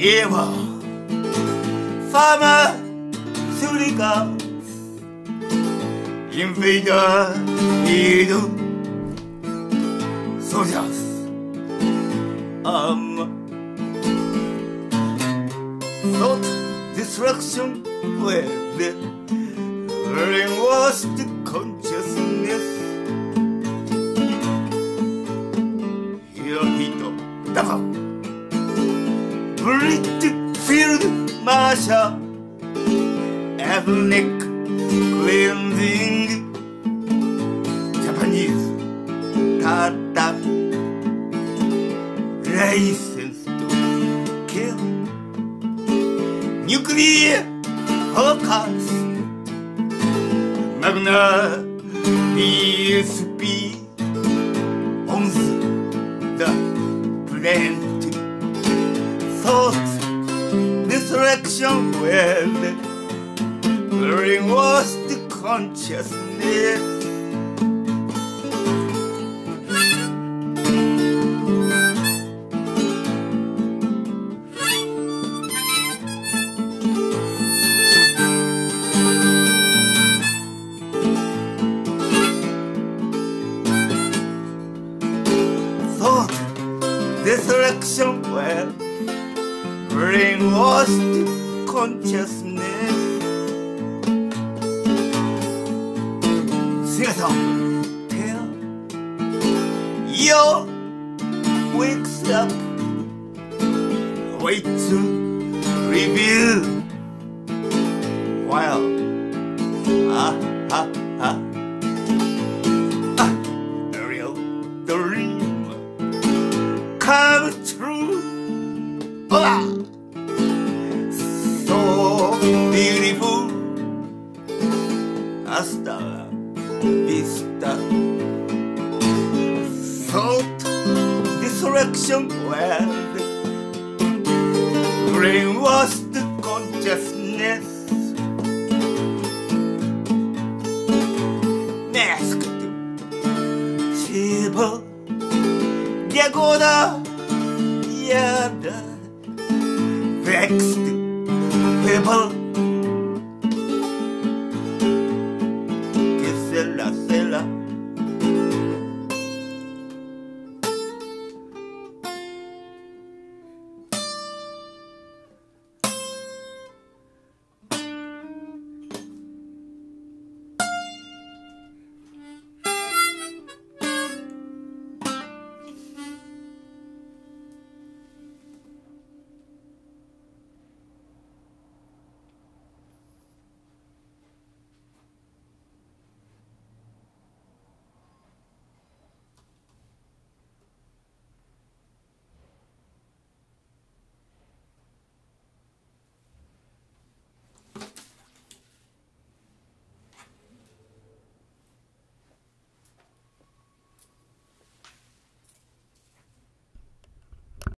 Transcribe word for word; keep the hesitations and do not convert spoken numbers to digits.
Evil pharmaceuticals, invader needle soldiers, um, thought destruction with the brainwashed consciousness. Hirohito Daka, Brit Field Marshal, ethnic cleansing, Japanese Tata, license to kill, nuclear holocaust, Magna B S P owns the plant. Thought destruction with brainwashed consciousness. Thought destruction with brainwashed consciousness. Sing a song. Tell your wakes up. Wait to review. While ah ah ah ah, a real dream come true. Ah, so beautiful. Hasta la vista. Thought destruction when brainwashed consciousness. Masked shiver, Yagoda, Yada, vexed people.